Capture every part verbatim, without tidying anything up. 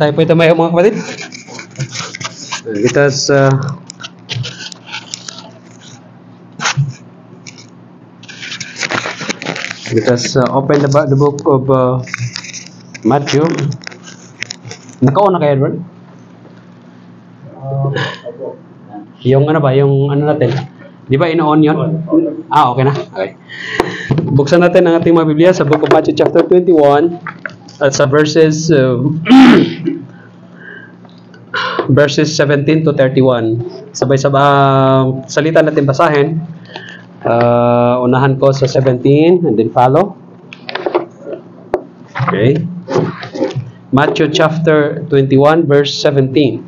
Tayo po ito may mga kapatid. Let us uh, let us uh, open the, the book of uh, Matthew. Nakauna kayo, Edward? Yung ano ba, yung ano natin? Di ba ino-on yun? Ah, okay na. Okay. Buksan natin ang ating mga Biblia sa book of Matthew chapter twenty-one at sa verses uh, verses seventeen to thirty-one. Sabay-sabay uh, salita natin basahin. Uh, unahan ko sa seventeen and then follow. Okay. Matthew chapter twenty-one verse seventeen.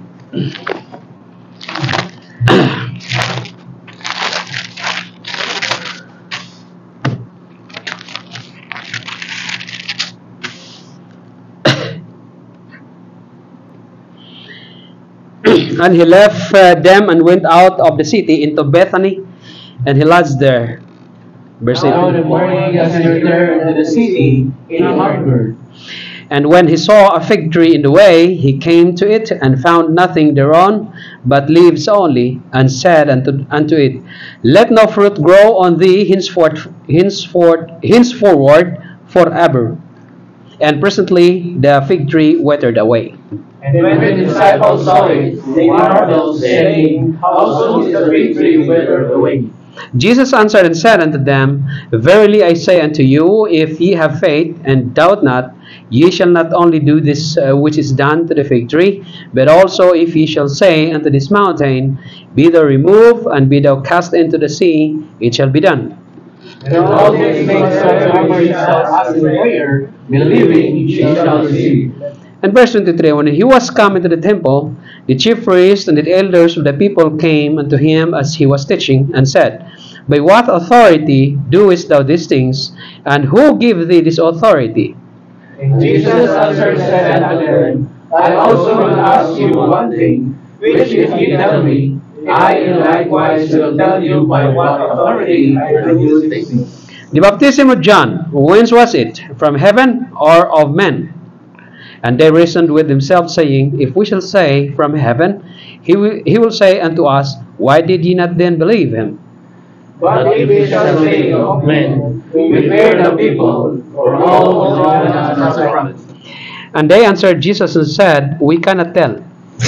And he left uh, them and went out of the city into Bethany, and he lodged there. Verse Now in the morning, as he returned to the city, he hungered. And when he saw a fig tree in the way, he came to it and found nothing thereon but leaves only, and said unto, unto it, Let no fruit grow on thee henceforth, henceforth, henceforward forever. And presently the fig tree withered away. And when the disciples saw it, they marveled, saying, How soon is the fig tree withered away? Jesus answered and said unto them, Verily I say unto you, if ye have faith, and doubt not, ye shall not only do this uh, which is done to the fig tree, but also if ye shall say unto this mountain, Be thou removed, and be thou cast into the sea, it shall be done. And all these things whatsoever ye shall ask in prayer, believing ye shall receive. And verse twenty-three, when he was come into the temple, the chief priests and the elders of the people came unto him as he was teaching, and said, By what authority doest thou these things, and who gave thee this authority? And Jesus answered and said unto them, I also will ask you one thing, which if ye tell me, I likewise will tell you by what authority I do these things. The baptism of John, whence was it? From heaven or of men? And they reasoned with themselves, saying, If we shall say, From heaven, he will, he will say unto us, Why did ye not then believe him? But if we shall say of men, we fear the people, for all will join us as a prophet. And they answered Jesus and said, We cannot tell.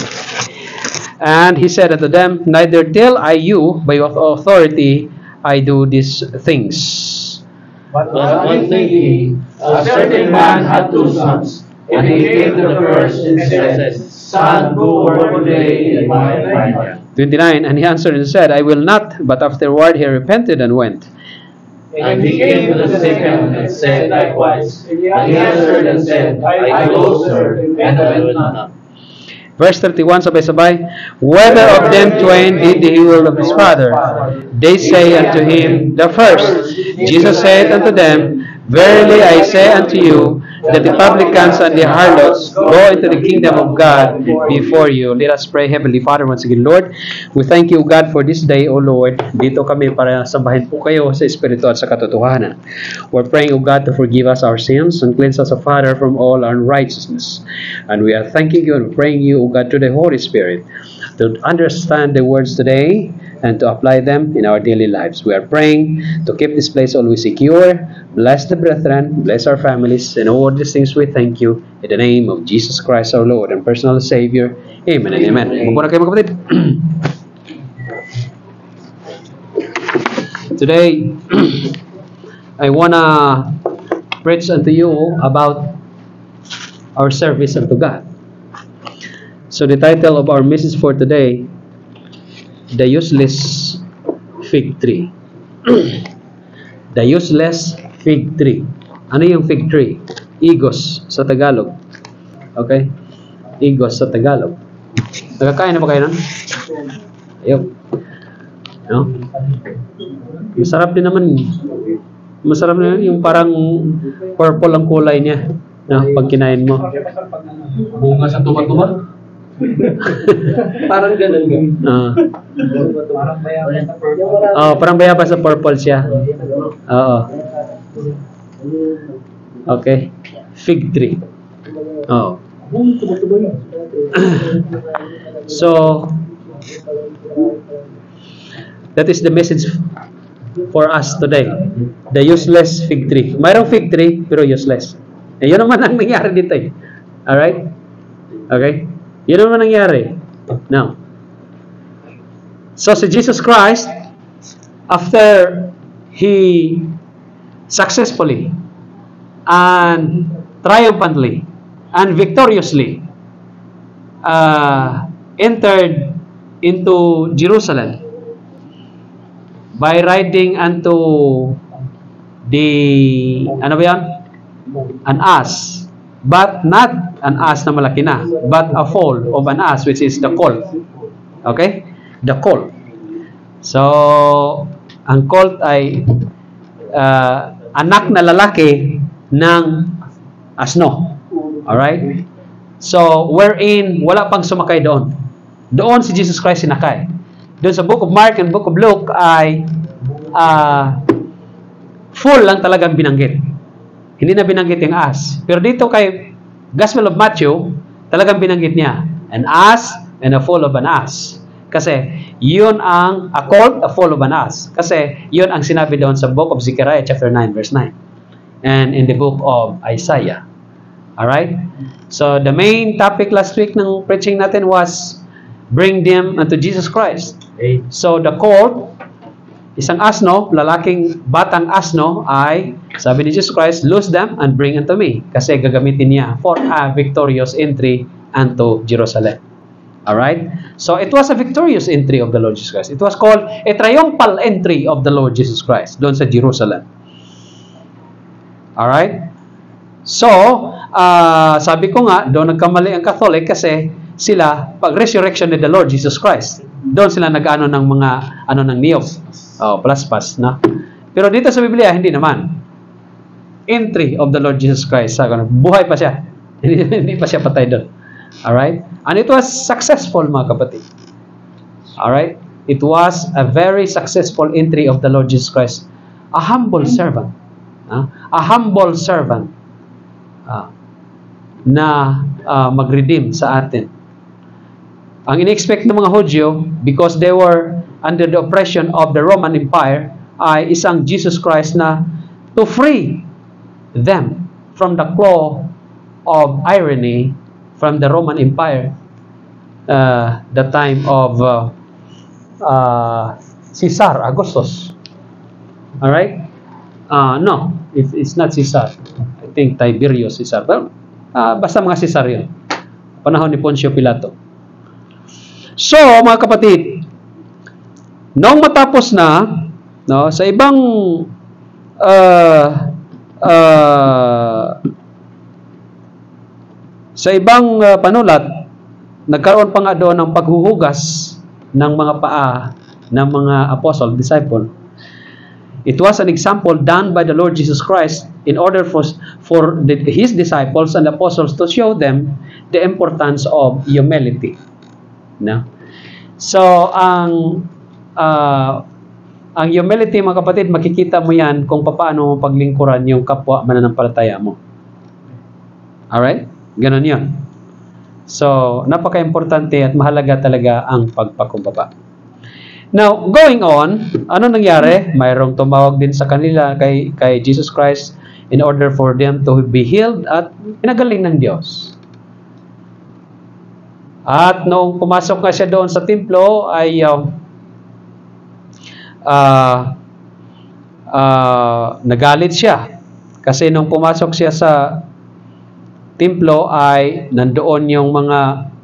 And he said unto them, Neither tell I you by what authority I do these things. But one thing ye, a certain man had two sons. And he came to the first and said, Son, go work today in my vineyard. twenty-nine, and he answered and said, I will not. But afterward he repented and went. And he came to the second and said likewise. And he answered and said, I go, sir, and I will not. Verse thirty-one, sabay-sabay, Whether of them twain did the will of his father? They say unto him, The first. Jesus said unto them, Verily I say unto you, that the publicans and the harlots go into the kingdom of God before you. Let us pray. Heavenly Father, once again, Lord, we thank you, God, for this day, O Lord. Dito kami para sambahin po kayo sa Espiritu at sa katotohanan. We're praying, O God, to forgive us our sins and cleanse us, O Father, from all unrighteousness. And we are thanking you and praying you, O God, to the Holy Spirit to understand the words today and to apply them in our daily lives. We are praying to keep this place always secure. Bless the brethren, bless our families, and all these things we thank you in the name of Jesus Christ our Lord and personal Savior. Amen and amen. Muna kayo mga kapatid. Today, I wanna preach unto you about our service unto God. So the title of our message for today, The Useless Fig Tree. The Useless Fig Tree. Ano yung fig tree? Igos sa Tagalog. Okay? Igos sa Tagalog. Nagkakain na ba kayo nun? Ayaw. No? Masarap din naman. Masarap na yung parang purple ang kulay niya. No? Pag kinain mo. Bunga sa tuba-tuba. Parang ganun nga. Uh, Parang bayabas sa purple. oh, parang bayabas sa purple siya. Oo. Okay. Fig tree. Oh. So, that is the message for us today. The useless fig tree. Mayroong fig tree, pero useless. Eh, yun naman ang nangyari dito eh. Alright? Okay? Yun naman nangyari. Now, so si Jesus Christ, after He successfully and triumphantly and victoriously uh, entered into Jerusalem by riding unto the, ano ba yan? An ass. But not an ass na malaki na, but a foal of an ass, which is the colt. Okay? The colt. So, ang colt ay uh, anak na lalaki ng asno. Alright? So, wherein wala pang sumakay doon. Doon si Jesus Christ sinakay. Doon sa Book of Mark and Book of Luke ay uh, full lang talagang binanggit. Hindi na binanggit yung ass. Pero dito kay Gospel of Matthew, talagang binanggit niya. An ass and a foal of an ass. Kasi yun ang, a colt, a foal of an ass. Kasi yun ang sinabi doon sa Book of Zechariah chapter nine verse nine. And in the Book of Isaiah. Alright? So the main topic last week ng preaching natin was bring them unto Jesus Christ. So the colt, isang asno, lalaking batang asno ay, sabi ni Jesus Christ, loose them and bring unto me. Kasi gagamitin niya for a victorious entry unto Jerusalem. Alright? So it was a victorious entry of the Lord Jesus Christ. It was called a triumphal entry of the Lord Jesus Christ doon sa Jerusalem. Alright? So, uh, sabi ko nga, doon nagkamali ang Catholic kasi sila, pag resurrection ni the Lord Jesus Christ, doon sila nag-ano ng mga, ano ng niyog. Oh, plus pas, no? Pero dito sa Biblia, hindi naman. Entry of the Lord Jesus Christ. Buhay pa siya. Hindi pa siya patay doon. Alright? And it was successful, mga kapatid. Alright? It was a very successful entry of the Lord Jesus Christ. A humble servant. Uh, a humble servant uh, na uh, mag-redeem sa atin. Ang in-expect ng mga Hudyo, because they were under the oppression of the Roman Empire, ay isang Jesus Christ na to free them from the claw of irony from the Roman Empire, uh, the time of uh, uh, Caesar Augustus. Alright? Uh, no, it, it's not Caesar. I think Tiberius Caesar. Well, uh, basta mga Caesar yun. Panahon ni Poncio Pilato. So, mga kapatid, noong matapos na, no, sa ibang uh, uh, sa ibang uh, panulat, nagkaroon pa nga doon ng paghuhugas ng mga paa ng mga apostle, disciple. It was an example done by the Lord Jesus Christ in order for, for the, His disciples and apostles to show them the importance of humility. No? So, ang uh, ang humility, mga kapatid, makikita mo yan kung paano mo paglingkuran yung kapwa mananampalataya mo. Alright? Ganon yun. So, napaka-importante at mahalaga talaga ang pagpakumbaba. Now, going on, ano nangyari? Mayroong tumawag din sa kanila kay, kay Jesus Christ in order for them to be healed at pinagaling ng Diyos. At noong pumasok nga siya doon sa templo ay uh, uh, uh, nagalit siya. Kasi nung pumasok siya sa templo ay nandoon yung mga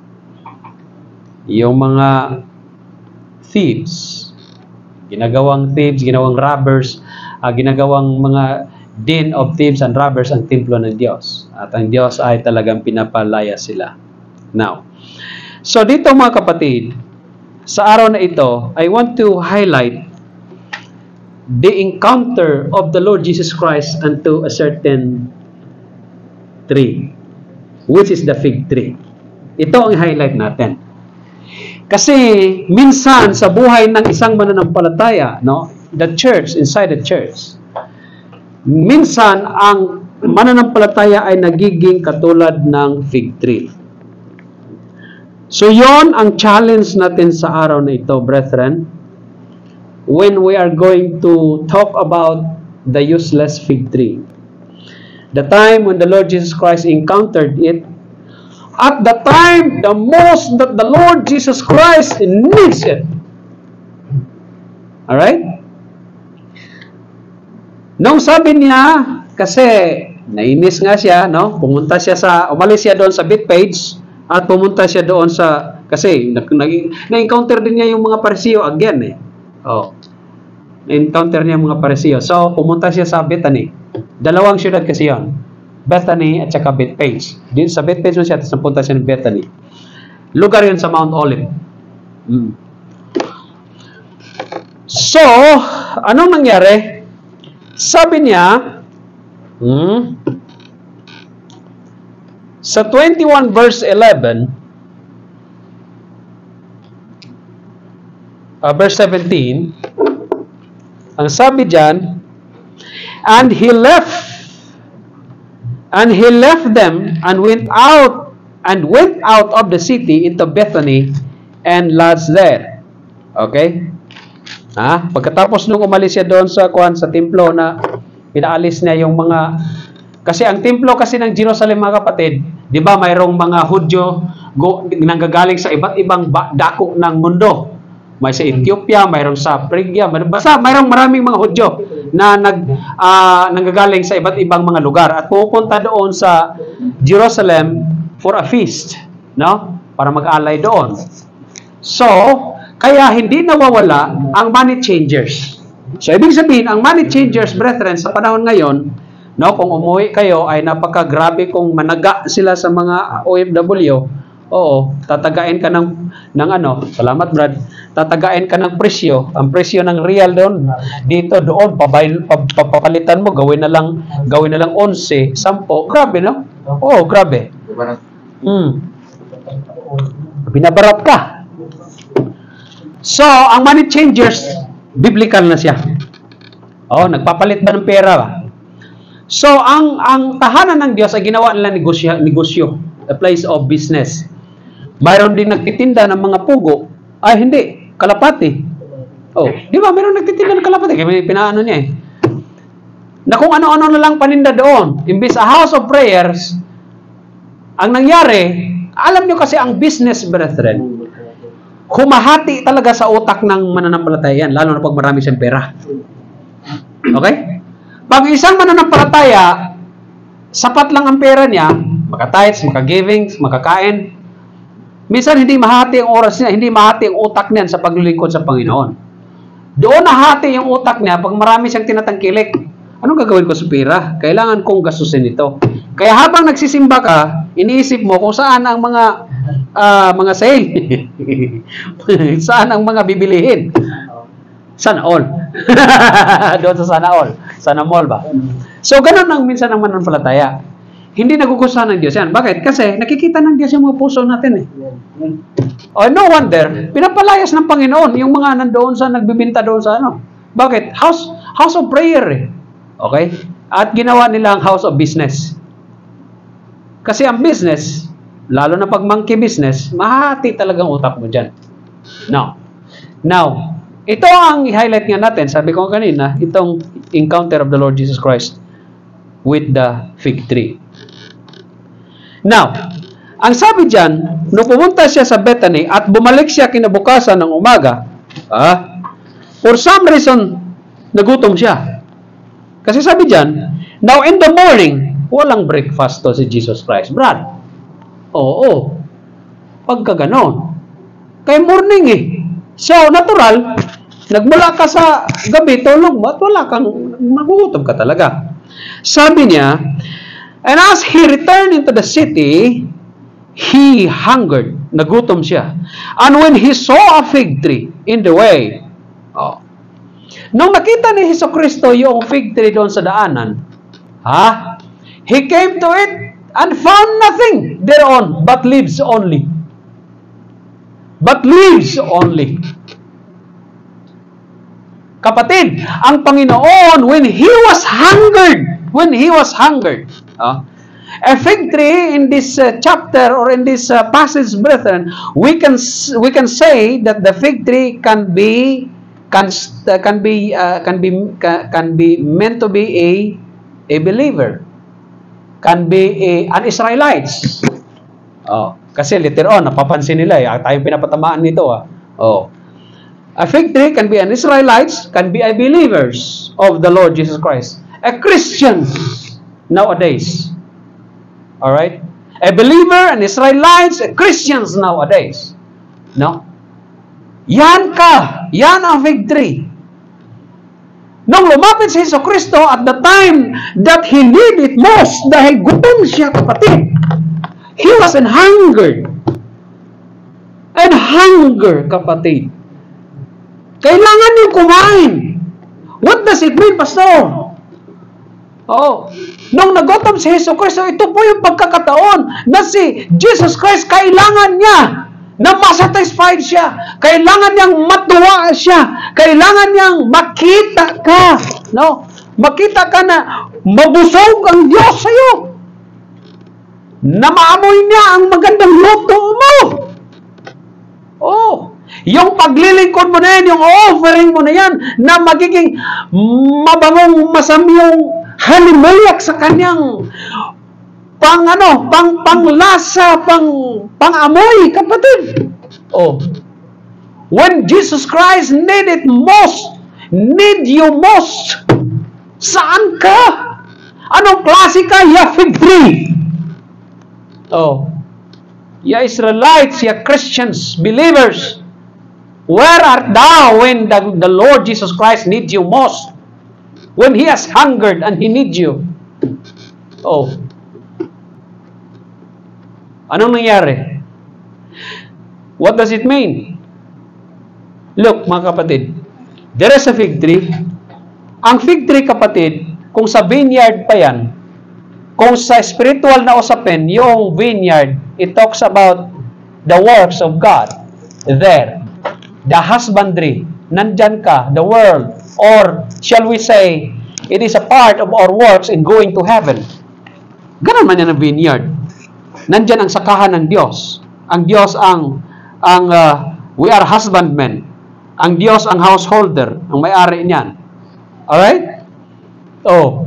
yung mga thieves. Ginagawang thieves, ginawang robbers, uh, ginagawang mga den of thieves and robbers ang templo ng Diyos. At ang Diyos ay talagang pinapalaya sila. Now, so dito mga kapatid, sa araw na ito, I want to highlight the encounter of the Lord Jesus Christ unto a certain tree, which is the fig tree. Ito ang highlight natin. Kasi minsan sa buhay ng isang mananampalataya, no, the church, inside the church, minsan ang mananampalataya ay nagiging katulad ng fig tree. So yon ang challenge natin sa araw na ito, brethren, when we are going to talk about the useless fig tree. The time when the Lord Jesus Christ encountered it, at the time the most that the Lord Jesus Christ needs it. Alright? Nung sabi niya, kasi nainis nga siya, no? Pumunta siya sa, umalis siya doon sa Bethpage, at pumunta siya doon sa, kasi na-encounter din niya yung mga Parisiyo again eh. Oh. Na-encounter niya yung mga Parisiyo. So, pumunta siya sa Bethany. Dalawang syudad kasi yun. Bethany at saka Bethpage. Din sa Bethpage mo siya, tapos napunta siya ng Bethany. Lugar yun sa Mount Olive. Hmm. So, anong nangyari? Sabi niya, hmm, sa twenty-one verse eleven, uh, verse seventeen, ang sabi diyan, and he left, and he left them, and went out, and went out of the city into Bethany, and lodged there. Okay? Ha? Pagkatapos nung umalis siya doon sa kuan sa templo na pinaalis niya yung mga, kasi ang templo kasi ng Jerusalem, mga kapatid, di ba mayroong mga Hudyo go, nanggagaling sa iba't ibang dako ng mundo. May sa Ethiopia, mayroong sa Phrygia, basta mayroong maraming mga Hudyo na nag, uh, nanggagaling sa iba't ibang mga lugar at pupunta doon sa Jerusalem for a feast, no? Para mag-alay doon. So, kaya hindi nawawala ang money changers. So, ibig sabihin, ang money changers, brethren, sa panahon ngayon, no, kung umuwi kayo, ay napakagrabe kung managa sila sa mga O F W. Oo, tatagain ka ng, ng ano, salamat Brad, tatagain ka ng presyo. Ang presyo ng real doon, dito, doon, pabayl, papapalitan mo, gawin na lang, gawin na lang onse, sampo. Grabe, no? Oo, grabe. Hmm. Binabarat ka. So, ang money changers, biblical na siya. Oh, nagpapalit ba ng pera ba? So, ang ang tahanan ng Diyos ay ginawa nila negosyo, negosyo, a place of business. Mayroon din nagtitinda ng mga pugo. Ay, hindi. Kalapati. Oh, di ba? Mayroon nagtitinda ng kalapati. Kaya pinaano niya eh. Na kung ano-ano na lang paninda doon. Imbis a house of prayers, ang nangyari, alam nyo kasi ang business, brethren, humahati talaga sa utak ng mananampalataya yan, lalo na pag marami siyang pera. Okay? Pag isang mananampalataya, sapat lang ang pera niya, maka-tithes, maka-givings, makakain, minsan hindi mahati ang oras niya, hindi mahati ang utak niyan sa paglilingkod sa Panginoon. Doon nahati yung utak niya pag marami siyang tinatangkilik. Anong gagawin ko sa pera? Kailangan kong gastusin ito. Kaya habang nagsisimba ka, iniisip mo kung saan ang mga uh, mga sale. Saan ang mga bibilihin? Sana all. Doon sa sana all. Sana mall ba? So, ganun ang minsan ang mananampalataya. Hindi nagugustuhan ng Diyos yan. Bakit? Kasi nakikita ng Diyos yung mga puso natin eh. Oh, no wonder, pinapalayas ng Panginoon yung mga nandoon sa nagbibinta doon sa ano. Bakit? House, house of prayer eh. Okay? At ginawa nila ang house of business. Kasi ang business, lalo na pag monkey business, mahati talagang utak mo dyan. Now, now, ito ang i-highlight nga natin, sabi ko kanina, itong encounter of the Lord Jesus Christ with the fig tree. Now, ang sabi dyan, nung pumunta siya sa Bethany at bumalik siya kinabukasan ng umaga, ah, for some reason, nagutom siya. Kasi sabi dyan, now in the morning, walang breakfast to si Jesus Christ. Brad, oo, pagka ganon. Kaya morning eh. So, natural, nagmula ka sa gabi, tulog mo, at wala kang, magugutom ka talaga. Sabi niya, and as he returned into the city, he hungered. Nagutom siya. And when he saw a fig tree in the way, oh, nung nakita ni Jesucristo yung fig tree doon sa daanan, ha? He came to it and found nothing thereon but leaves only. But leaves only. Kapatid, ang Panginoon, when He was hungered, when he was hungered. Uh, a fig tree in this uh, chapter or in this uh, passage, brethren, we can we can say that the fig tree can be can uh, can be uh, can be can, can be meant to be a a believer, can be a an Israelites. Oh, kasi later on napapansin nila eh, tayong pinapatamaan nito ah. Oh. A fig tree can be an Israelites, can be a believers of the Lord Jesus Christ. A Christians nowadays. Alright? A believer, an Israelites, a Christians nowadays. No? Yan ka. Yan ang fig tree. Nung lumapit si Jesu Cristo at the time that he needed it most, dahil gutom siya, kapatid. He was in hunger. And hunger, kapatid. Kailangan niyong kumain. What does it mean, Pastor? Oh, nung nagutom si Jesu Cristo, ito po yung pagkakataon na si Jesus Christ, kailangan niya na masatisfied siya. Kailangan niyang matuwa siya. Kailangan niyang makita ka. No? Makita ka na mabusog ang Diyos sa iyo. Na maamoy niya ang magandang luto mo. Oh, yung paglilingkod mo na yan, yung offering mo na yan, na magiging mabangong masamyong halimayak sa kanyang pang ano, pang panglasa, pang pangamoy, kapatid. Oh, when Jesus Christ needed most, need you most, saan ka? Anong klase ka? Ya fig tree. Oh, ya Israelites, ya Christians, believers. Where art thou when the, the Lord Jesus Christ needs you most? When He has hungered and He needs you? Oh. Anong nangyari? What does it mean? Look, mga kapatid, there is a fig tree. Ang fig tree, kapatid, kung sa vineyard pa yan, kung sa spiritual na usapin, yung vineyard, it talks about the works of God there. The husbandry, nandyan ka, the world, or shall we say, it is a part of our works in going to heaven. Ganun man yan ang vineyard. Nandyan ang sakahan ng Diyos. Ang Diyos ang, ang uh, we are husbandmen. Ang Diyos ang householder, ang may-ari niyan. Alright? Oh.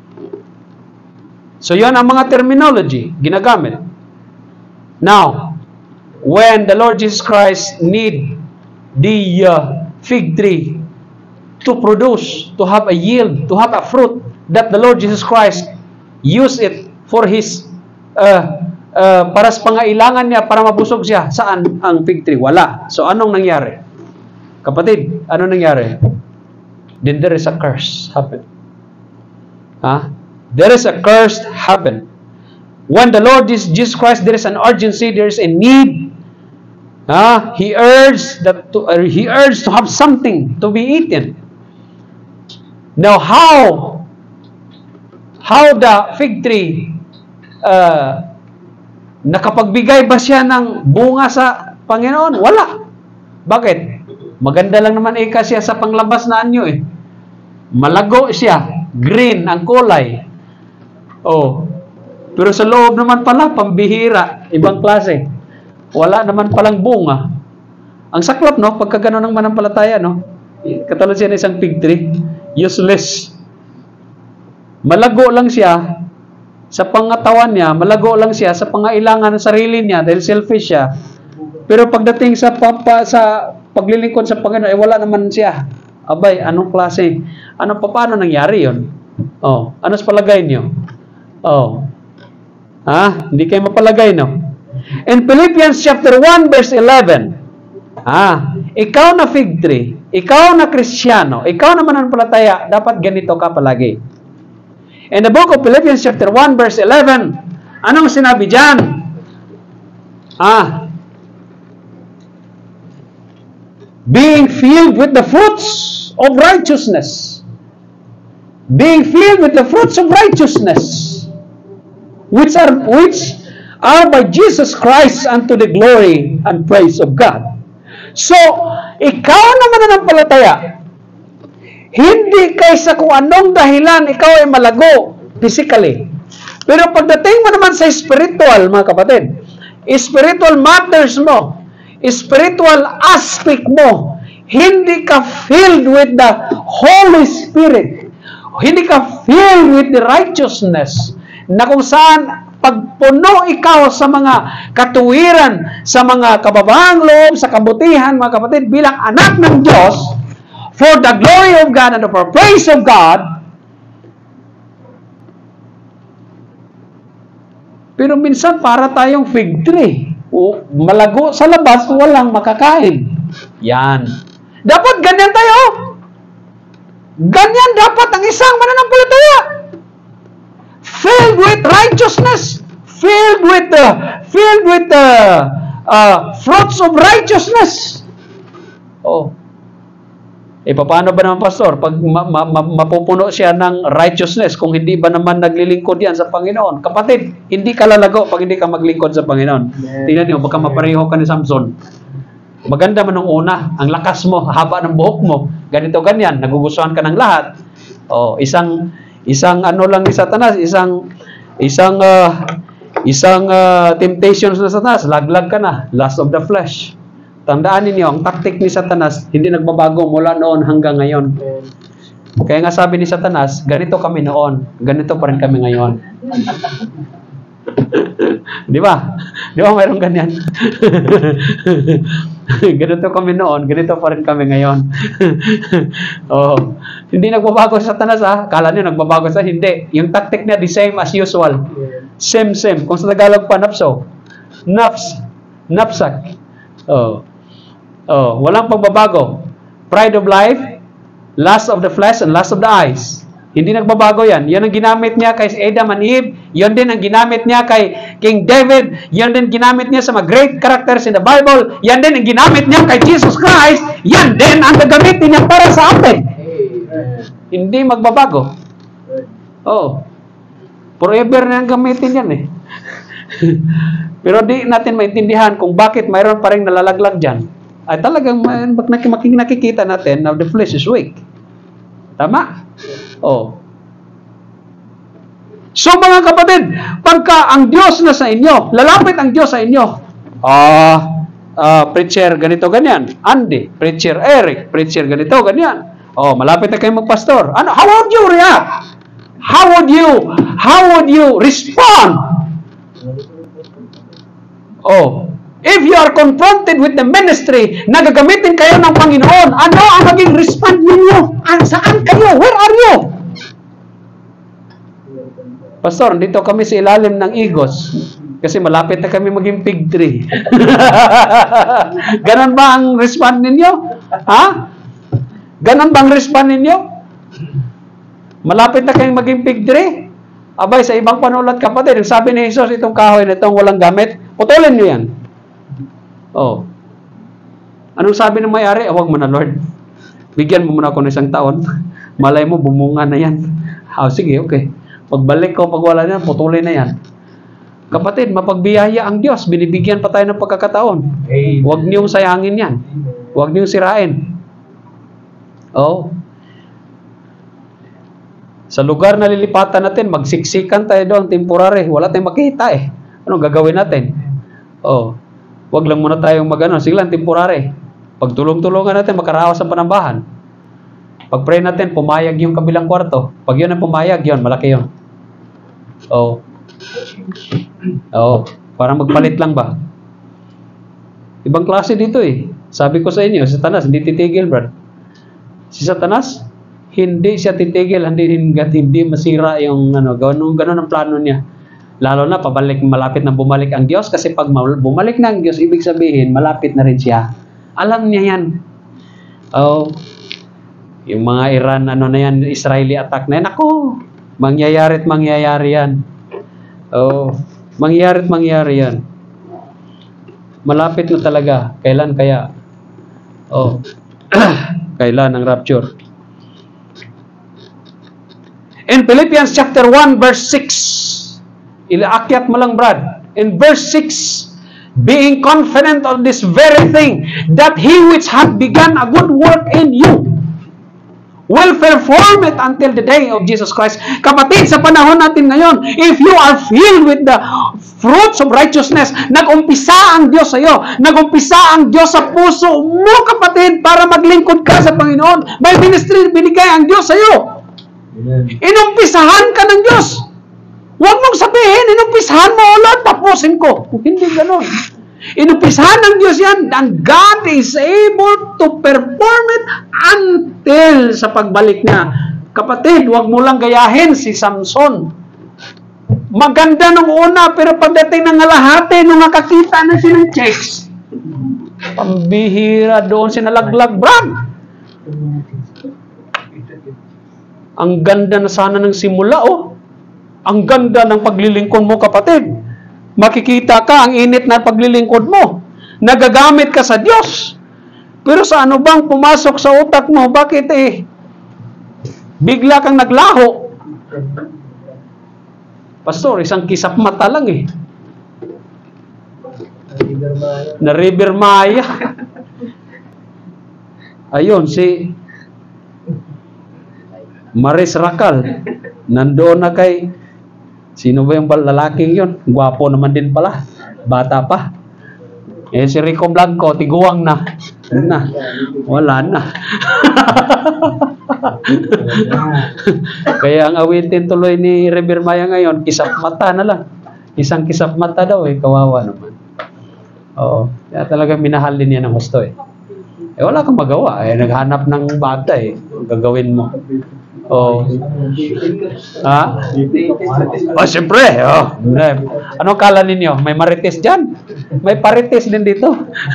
So, yun ang mga terminology ginagamit. Now, when the Lord Jesus Christ need the uh, fig tree to produce, to have a yield, to have a fruit, that the Lord Jesus Christ use it for His, uh, uh, para sa pangailangan niya, para mabusog siya. Saan ang fig tree? Wala. So, anong nangyari? Kapatid, ano nangyari? Then there is a curse happen. Huh? There is a curse happen. When the Lord Jesus Christ, there is an urgency, there is a need. Uh, he urged that to, uh, he urged to have something to be eaten. Now, how how the fig tree uh, nakapagbigay ba siya ng bunga sa Panginoon? Wala. Bakit? Maganda lang naman ika siya sa panglabas na anyo eh. Malago siya, green ang kulay. Oh. Pero sa loob naman pala pambihira, ibang klase. Wala naman palang bunga. Ang saklap, no? Pagka gano'n ng manampalataya, no? Katulad siya ng isang fig tree. Useless. Malago lang siya sa pangatawan niya. Malago lang siya sa pangailangan ng sarili niya dahil selfish siya. Pero pagdating sa papa, sa paglilingkod sa Panginoon, eh, wala naman siya. Abay, anong klase? Ano pa, paano nangyari yun? Oh, ano sa palagay niyo? Oh. Ha? Hindi kayo mapalagay, no? In Philippians chapter one verse eleven, ah, ikaw na fig tree, ikaw na Kristiyano, ikaw na mananampalataya, dapat ganito ka palagi. In the book of Philippians chapter one verse eleven, anong sinabi diyan? Ah, being filled with the fruits of righteousness. Being filled with the fruits of righteousness, which are which are by Jesus Christ unto the glory and praise of God. So, ikaw na mananampalataya, hindi kaysa kung anong dahilan ikaw ay malago, physically. Pero pagdating mo naman sa spiritual, mga kapatid, spiritual matters mo, spiritual aspect mo, hindi ka filled with the Holy Spirit, hindi ka filled with the righteousness, na kung saan pagpuno ikaw sa mga katuwiran, sa mga kababahang loob, sa kabutihan, mga kapatid, bilang anak ng Diyos, for the glory of God and for praise of God. Pero minsan para tayong fig tree. O, malago sa labas, walang makakain. Yan. Dapat ganyan tayo. Ganyan dapat ang isang mananampalataya. Filled with righteousness. Filled with the filled with the uh, fruits of righteousness. Oh. E paano ba naman, pastor, pag ma- ma- ma- mapupuno siya ng righteousness kung hindi ba naman naglilingkod yan sa Panginoon? Kapatid, hindi ka lalago pag hindi ka maglingkod sa Panginoon. Yeah. Tingnan niyo, baka mapareho ka ni Samson. Maganda man nung una, ang lakas mo, haba ng buhok mo, ganito ganyan, nagugustuhan ka ng lahat. Oh, isang isang ano lang ni Satanas, isang isang uh, isang uh, temptations na Satanas, laglag ka na, lust of the flesh. Tandaan ninyo, ang taktik ni Satanas hindi nagbabago mula noon hanggang ngayon. Kaya nga sabi ni Satanas, ganito kami noon, ganito pa rin kami ngayon. Di ba? Di ba mayroong ganyan? Ganito kami noon, ganito pa rin kami ngayon. Oh, hindi nagbabago si Satanas, ha? Kala niyo nagbabago sa hindi. Yung taktik niya, the same as usual. Same, same. Kung sa Tagalog pa, napso. Naps. Napsak. Oh. Oh, walang pagbabago. Pride of life, lust of the flesh, and lust of the eyes. Hindi nagbabago yan. Yan ang ginamit niya kay Adam and Eve. Yan din ang ginamit niya kay King David. Yan din ginamit niya sa mga great characters in the Bible. Yan din ang ginamit niya kay Jesus Christ. Yan din ang gagamitin niya para sa atin. Hindi magbabago. Oh. Forever na ang gamitin yan eh. Pero di natin maintindihan kung bakit mayroon pa rin nalalaglag dyan. Ay talagang nakikita natin na the flesh is weak. Tama? Oh. So mga kapatid, pagka ang Diyos na sa inyo, lalapit ang Diyos sa inyo. Ah, uh, uh, preacher ganito ganyan. Andy, preacher Eric, preacher ganito ganyan. Oh, malapit na kayo magpastor. Ano? How would you react? How would you how would you respond? Oh, if you are confronted with the ministry na gagamitin kayo ng Panginoon, ano ang maging response ninyo? Ah, saan kayo? Where are you? Pastor, dito kami sa ilalim ng igos. Kasi malapit na kami maging fig tree. Ganon ba ang response ninyo? Ha? Ganon ba ang response ninyo? Malapit na kayong maging fig tree? Abay, sa ibang panulat kapatid, sabi ni Jesus, itong kahoy na itong walang gamit, putulin nyo yan. Oh. Anong sabi ng may-ari? Awag mo na, Lord. Bigyan mo muna ako ng isang taon. Malay mo, bumunga na yan. Oh, sige, okay. Pagbalik ko, pag wala na, putulin na yan. Kapatid, mapagbiyaya ang Diyos. Binibigyan pa tayo ng pagkakataon. Huwag niyong sayangin yan. Huwag niyong sirain. Oh. Sa lugar na lilipatan natin, magsiksikan tayo doon, temporary. Wala tayong makita eh. Anong gagawin natin? Oh. Huwag lang muna tayong mag-ano, sige lang, temporary. Pag tulong-tulungan natin, makaraos ang panambahan. Pag pray natin, pumayag yung kabilang kwarto. Pag yun ang pumayag, yun, malaki yun. Oh. Oh. Parang magpalit lang ba? Ibang klase dito eh. Sabi ko sa inyo, si Satanas, hindi titigil, brad. Si Satanas, hindi siya titigil, hindi, hindi masira yung ano, ganun, ganun ang plano niya. Lalo na pabalik, malapit na bumalik ang Diyos kasi pag bumalik na ang Diyos, ibig sabihin, malapit na rin siya. Alam niya yan. Oh, yung mga Iran, ano na yan, Israeli attack na yan, ako, mangyayari at mangyayari yan. Oh, mangyayari at mangyayari yan. Malapit na talaga. Kailan kaya? Oh, kailan ang rapture? In Philippians chapter one verse six, ilaakyat mo lang, Brad. In verse six, being confident of this very thing, that He which hath begun a good work in you will perform it until the day of Jesus Christ. Kapatid, sa panahon natin ngayon, if you are filled with the fruits of righteousness, nag-umpisa ang Diyos sa iyo, nag-umpisa ang Diyos sa puso mo, kapatid, para maglingkod ka sa Panginoon. May ministry binigay ang Diyos sa iyo. Inumpisahan ka ng Diyos. Huwag mong sabihin, inumpisahan mo ulit, tapusin ko. Hindi ganon. Inumpisahan ng Diyos yan, and God is able to perform it until sa pagbalik niya. Kapatid, huwag mo lang gayahin si Samson. Maganda nung una, pero pagdating ng alahati, nung nakakita na siya ng checks, pambihira doon sinalaglag, Brad. Ang ganda na sana ng simula, oh. Ang ganda ng paglilingkod mo, kapatid. Makikita ka ang init na paglilingkod mo. Nagagamit ka sa Diyos. Pero sa ano bang pumasok sa utak mo? Bakit eh? Bigla kang naglaho. Pastor, isang kisap mata lang eh. Na River Maya. Ayun, si Maris Racal. Nandoon na kay sino ba yung lalaking yun? Gwapo naman din pala. Bata pa. Eh, si Rico Blanco, tiguang na. Na. Wala na. Kaya ang awitin tuloy ni River Maya ngayon, kisap mata na lang. Isang kisap mata daw eh. Kawawa naman. Oo. Kaya talaga minahal din yan ng gusto eh. Eh, wala kang magawa. Eh, naghanap ng bata eh. Gagawin mo. Oh. Ha? Oh, siyempre. Oh. Anong kala ninyo? May marites dyan? May parites din dito.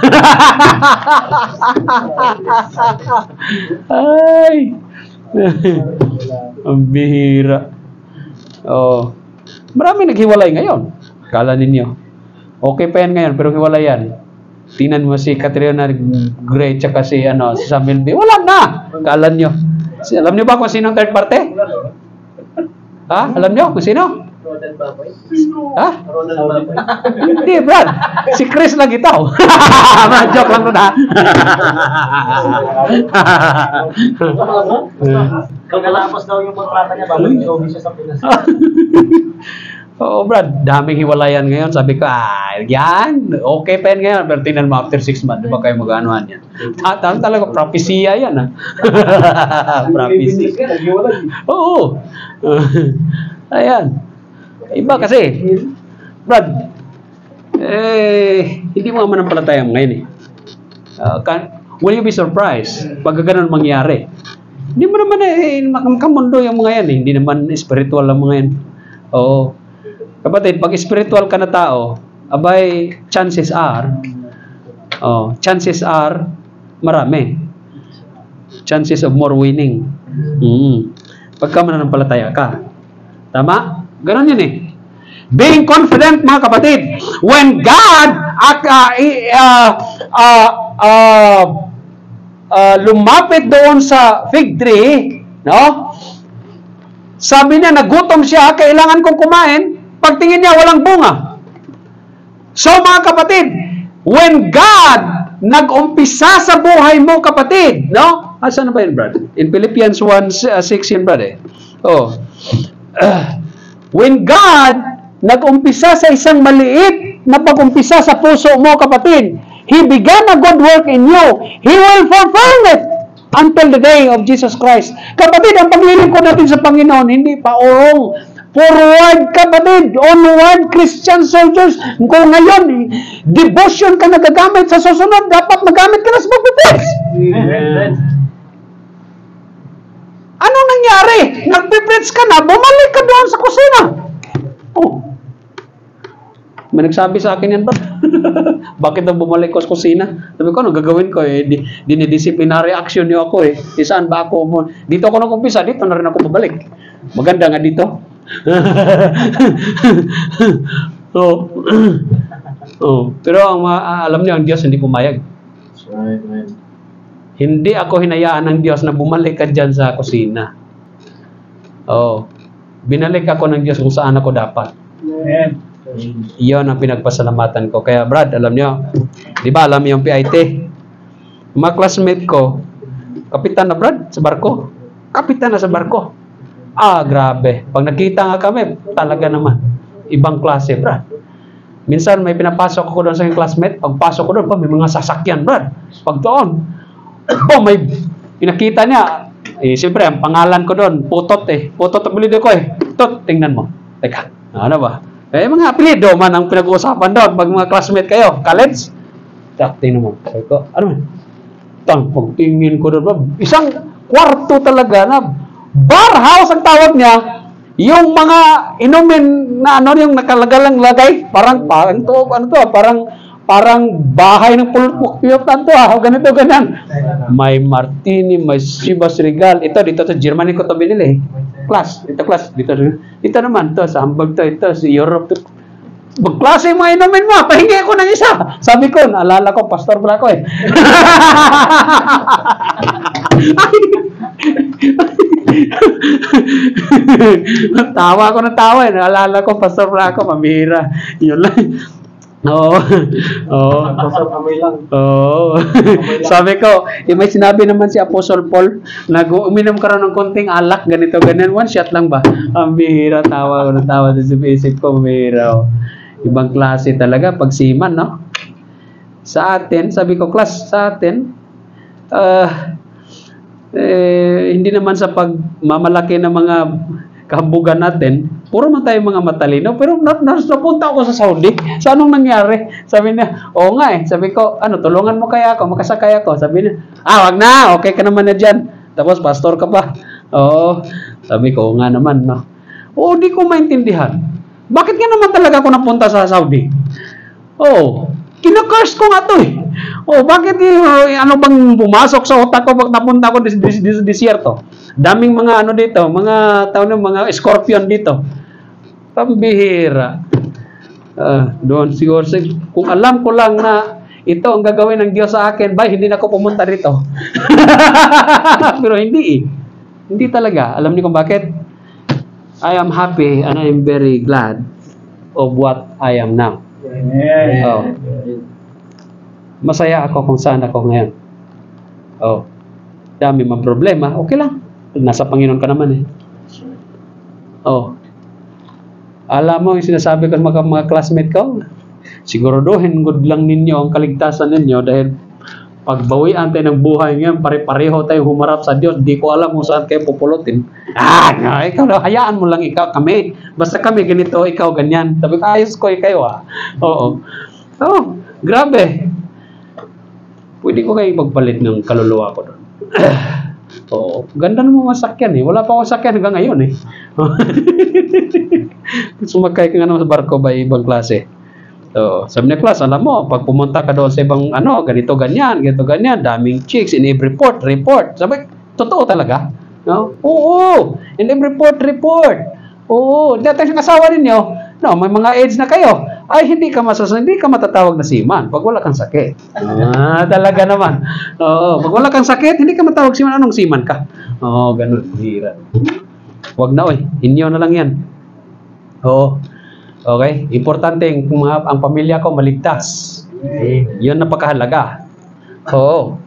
Ay. Ang bihira. Oh. Marami naghiwalay ngayon. Kala ninyo. Okay pa yan ngayon, pero hiwalay yan. Tingnan mo si Catriona Gray tsaka si, ano, si Samuel B. Wala na. Kala nyo. Alam niyo ba kung sino ang third party? Ha? Alam niyo kung sino? Ha? Hindi, Brad. Si Chris lang itaw. Joke lang nun, ha? Pagkalapos daw yung kontrata niya, babalik siya sa Pinas. Oo, Brad, daming hiwalayan ngayon. Sabi ko, ah, yan, okay pa yan ngayon. Pero tingnan mo, after six months, di ba kayo mag-anuhan yan? Tama talaga, propesya yan, ha? Propesya. Oo. Ayan. Iba kasi, Brad, eh, hindi mo naman ang palatayang ngayon, eh. Uh, can, will you be surprised pag ganun mangyari? Hindi mo naman, eh, makamundo yung mga yan, eh. Hindi naman spiritual ang mga yan. Oo. Kapatid, pag spiritual ka na tao, abay, chances are, oh, chances are, marami. Chances of more winning. Mm. Pagka mananampalataya ka. Tama? Ganon yun eh. Being confident, mga kapatid, when God uh, uh, uh, uh, uh, uh, lumapit doon sa fig tree, no? Sabi niya, nagutom siya, kailangan kong kumain. Pagtingin niya, walang bunga. So, mga kapatid, when God nag-umpisa sa buhay mo, kapatid, no? Ah, saan na ba yun, Brad? In Philippians one six yun, Brad, eh. Oh. Uh, when God nag-umpisa sa isang maliit na pag-umpisa sa puso mo, kapatid, He began a good work in you. He will fulfill it until the day of Jesus Christ. Kapatid, ang paglilingkod natin sa Panginoon, hindi pa orong. Forward, kapatid, onward, Christian soldiers. Kung ngayon, devotion ka nagagamit sa susunod, dapat magamit ka na sa pagpipits. Amen. Anong nangyari? Nagpipits ka na, bumalik ka doon sa kusina. Oh. May nagsabi sa akin yan ba? Bakit na bumalik ko sa kusina? Sabi ko, ano gagawin ko eh? Dinidisciplinary action niyo ako eh. Di saan ba ako? Dito ako nag-umpisa, dito na rin ako babalik. Maganda nga dito. So, oh, pero ang uh, alam niyo, ang Diyos hindi pumayag. Right, right. Hindi ako hinayaan ng Diyos na bumalik ka dyan sa kusina. Oh, binalik ako ng Diyos kung saan ako dapat. Amen. Iyon ang pinagpasalamatan ko. Kaya Brad, alam niyo, di ba alam niyo yung P I T? Mga classmate ko, kapitan na Brad sa barko. kapitan na sa barko. Ah, grabe. Pag nakita nga kami, talaga naman, ibang klase, brad. Minsan may pinapasok ako doon sa aking classmate, pagpasok ko doon, pa, may mga sasakyan, brad. Pag doon, oh, may pinakita niya, eh, siyempre, ang pangalan ko doon, Putot eh. Putot ang apelido ko eh. Tot, tingnan mo. Teka, ano ba? Eh, mga apelido man ang pinag-uusapan doon, pag mga classmate kayo, college. Tak, tingnan mo. Sabi ko, ano man? Tang, pagtingin ko doon, isang kwarto talaga na bar house ang tawag niya. Yung mga inumin na ano yung nakalagalang lagay, parang parang to, ano to, parang parang bahay ng pulpuk-piyok tanto ah, ganito ganyan. May martini, may Chivas Regal. Ito dito sa Germany ko to binili. Class, ito class dito. Dito naman to sa Hamburg to, ito sa Europe to. Magklase yung mga inumin mo, pahingi ako ng isa. Sabi ko, naalala ko, pastor pala ako eh. Tawa ako ng tawa eh. Naalala ko, pastor pala ako, pamihira. Yun lang. Oo. Oo. Pastor kami lang. Oo. Sabi ko, eh, may sinabi naman si Apostle Paul, nag-uminom ka rin ng konting alak, ganito, ganyan. One shot lang ba? Ang bihira, tawa ko ng tawa. Sa isip ko, bihira. Oh. Ibang klase talaga pag seaman, no? Sa atin, sabi ko, class, sa atin, uh, eh, hindi naman sa pagmamalaki ng mga kahambugan natin, puro man tayo mga matalino, pero na, na, napunta ako sa Saudi. Sa anong nangyari? Sabi niya, oo nga eh. Sabi ko, ano, tulungan mo kaya ako, makasakay ako. Sabi niya, ah, wag na, okay ka naman na dyan. Tapos, pastor ka pa. Oo. Sabi ko, oo nga naman, no? Oo, di ko maintindihan. Bakit nga naman talaga ako napunta sa Saudi? Oh, kinakurs ko nga to eh. Oh, bakit uh, ano bang pumasok sa utak ko pag napunta ako sa dis- dis- disyerto? Daming mga ano dito, mga tao ng mga scorpion dito. Pambihira. Uh, doon siguro, kung alam ko lang na ito ang gagawin ng Diyos sa akin, bay, hindi na ako pumunta rito. Pero hindi eh. Hindi talaga. Alam niyo kung bakit? I am happy and I am very glad of what I am now. Yeah. Oh. Masaya ako kung saan ako ngayon. Oh. Dami mang problema, okay lang. Nasa Panginoon ka naman eh. Oh. Alam mo yung sinasabi ko sa mga, mga classmate ko, siguraduhin good lang ninyo ang kaligtasan ninyo dahil pagbawian tayo ng buhay ngayon, pare-pareho tayo humarap sa Diyos. Di ko alam kung saan kayo pupulutin. Ah, no, ikaw, hayaan mo lang ikaw, kami. Basta kami ganito, ikaw ganyan. Sabi ko, ayos ko kayo ah. Oo. Oh, grabe. Pwede ko kayo magpalit ng kaluluwa ko doon. Oo. Ganda naman masakyan eh. Wala pa akong sakyan hanggang ngayon eh. Sumakay ka nga naman sa barko ba ibang klase. So, sabi ni class, alam mo, pag pumunta ka doon sa ibang ano, ganito, ganyan, ganito, ganyan, daming chicks in every report, report. Sabi, totoo talaga? No? Oo, in every report, report. Oo, dati yung asawa ninyo, no, may mga AIDS na kayo. Ay, hindi ka masas hindi ka matatawag na seaman pag wala kang sakit. Ah, talaga naman. Oo, pag wala kang sakit, hindi ka matawag seaman. Anong seaman ka? Oo, ganun. Hira. Wag na, oy. Inyo na lang yan. Oo. Okay? Importante ang, mga, ang pamilya ko maligtas. Yun napakahalaga. Oo.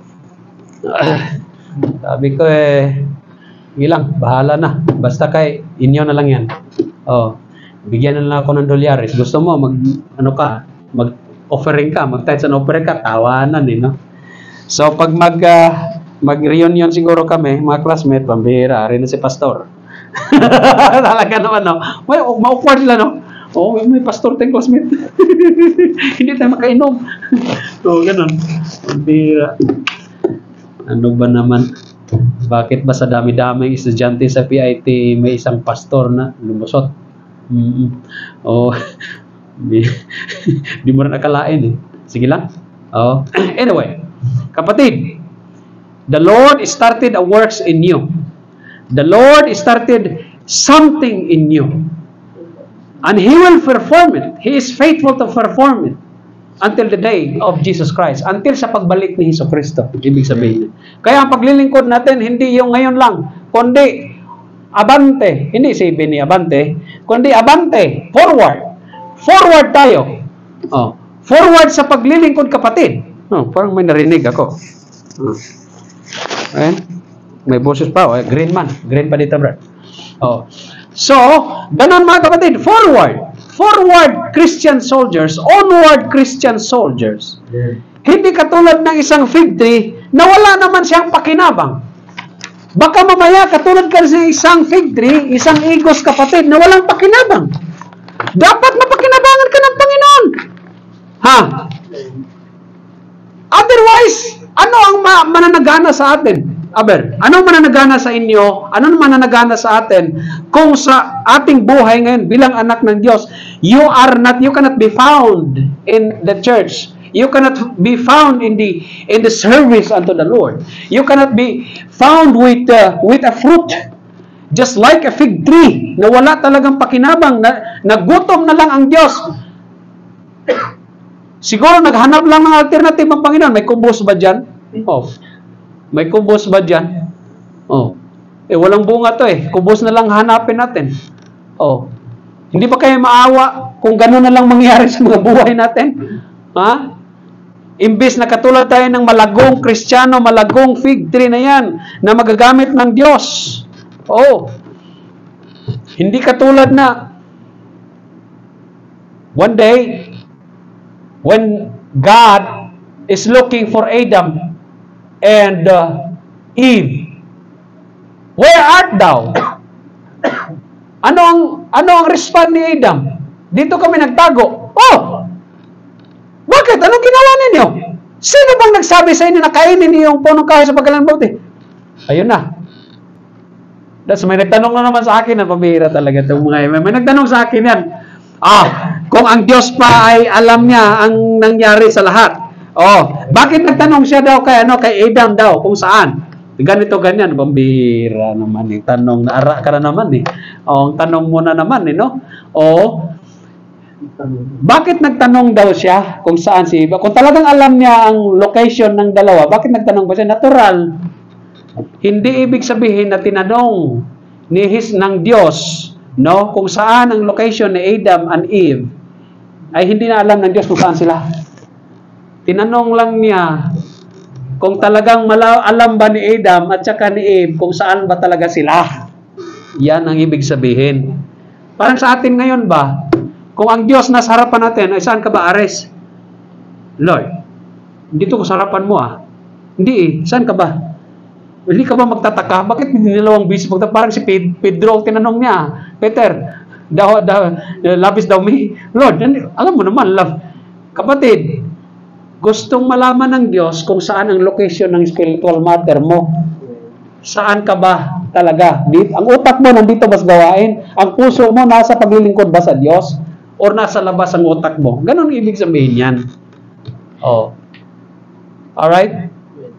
Sabi ko eh, ilang, bahala na. Basta kay, inyo na lang yan. Oo. Bigyan na lang ako ng dolyares. Gusto mo, mag, ano ka, mag-offering ka, mag-tights and offering ka, tawanan eh, no? So, pag mag, uh, mag-reunion siguro kami, mga classmate, pambihira, rin na si pastor. Talaga naman, no? May, ma-awkward sila, no? Oo, oh, may pastor tayong classmate. Hindi tayo makainom. So, ganun. Pambihira. Ano ba naman? Bakit ba sa dami-daming estudyante sa P I T may isang pastor na lumusot? Mm-hmm. Oh, di, di mo rin akalain eh. Sige lang. Oh. Anyway, kapatid, the Lord started a works in you. The Lord started something in you. And He will perform it. He is faithful to perform it until the day of Jesus Christ. Until sa pagbalik ni Hesus Kristo. Ibig sabihin. Kaya ang paglilingkod natin, hindi yung ngayon lang, kundi abante. Hindi si Bini abante, kundi abante. Forward. Forward tayo. Oh. Forward sa paglilingkod, kapatid. Oh, parang may narinig ako. Oh. Ayan. May boses pa. Oh, green man. Green pa dito, Brad. Oh. So, ganun mga kapatid. Forward. Forward Christian soldiers. Onward Christian soldiers. Yeah. Hindi katulad ng isang fig tree na wala naman siyang pakinabang. Baka mamaya katulad ka sa isang fig tree, isang igos kapatid na walang pakinabang. Dapat mapakinabangan ka ng Panginoon. Ha? Otherwise, ano ang ma- mananagana sa atin? Aber, ano mananagana sa inyo? Ano mananagana sa atin kung sa ating buhay ngayon bilang anak ng Diyos, you are not, you cannot be found in the church. You cannot be found in the in the service unto the Lord. You cannot be found with uh, with a fruit, just like a fig tree na wala talagang pakinabang, na nagutom na lang ang Diyos. Siguro naghanap lang ng alternative ang Panginoon. May kubos ba dyan? Oh. May kubos ba dyan? Oh. Eh, walang bunga to eh. Kubos na lang hanapin natin. Oh. Hindi ba kayo maawa kung gano'n na lang mangyari sa mga buhay natin? Ha? Imbis na katulad tayo ng malagong Kristiyano, malagong fig tree na yan, na magagamit ng Diyos. Oh. Hindi katulad na one day, when God is looking for Adam and uh, Eve, where art thou? Ano ang ano ang respond ni Adam? Dito kami nagtago. Oh! Bakit? Anong ginawa ninyo? Sino bang nagsabi sa inyo na kainin niyo yung punong kahoy sa pagkalan buti? Ayun na. That's, may nagtanong na naman sa akin, na pabihira talaga itong mga may, may nagtanong sa akin yan. Ah, kung ang Diyos pa ay alam niya ang nangyari sa lahat. Oh, bakit nagtanong siya daw kay ano kay Adam daw kung saan? Ganito ganyan, pambihira naman eh. Tanong na ara ka na naman eh. Oh, ang tanong mo na naman eh, no? Oh, bakit nagtanong daw siya kung saan si Eva? Kung talagang alam niya ang location ng dalawa, bakit nagtanong ba siya? Natural. Hindi ibig sabihin na tinanong ni his ng Diyos, no, kung saan ang location ni Adam and Eve, ay hindi na alam ng Diyos kung saan sila. Tinanong lang niya kung talagang mala- alam ba ni Adam at saka ni Eve kung saan ba talaga sila. Yan ang ibig sabihin. Parang sa atin ngayon ba, kung ang Diyos nasa harapan natin, ay saan ka ba, Ares? Lord, dito ko sa harapan mo ah. Hindi eh, saan ka ba? Hindi ka ba magtataka? Bakit hindi dalawang busy? Parang si Pedro, tinanong niya, Peter, daw, daw, labis daw mi. Lord, alam mo naman, love. Kapatid, gustong malaman ng Diyos kung saan ang location ng spiritual mother mo. Saan ka ba talaga? Ang utak mo nandito ba sa gawain? Ang puso mo nasa paglilingkod ba sa Diyos? Or nasa labas ang utak mo? Ganon ibig sabihin yan. Oh. Alright?